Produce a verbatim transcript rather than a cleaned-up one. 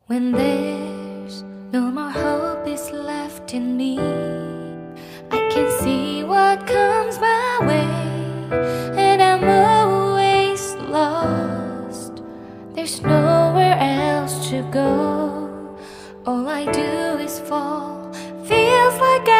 When there's no more hope is left in me, I can see what comes my way, and I'm always lost. There's nowhere else to go. All I do is fall. Feels like I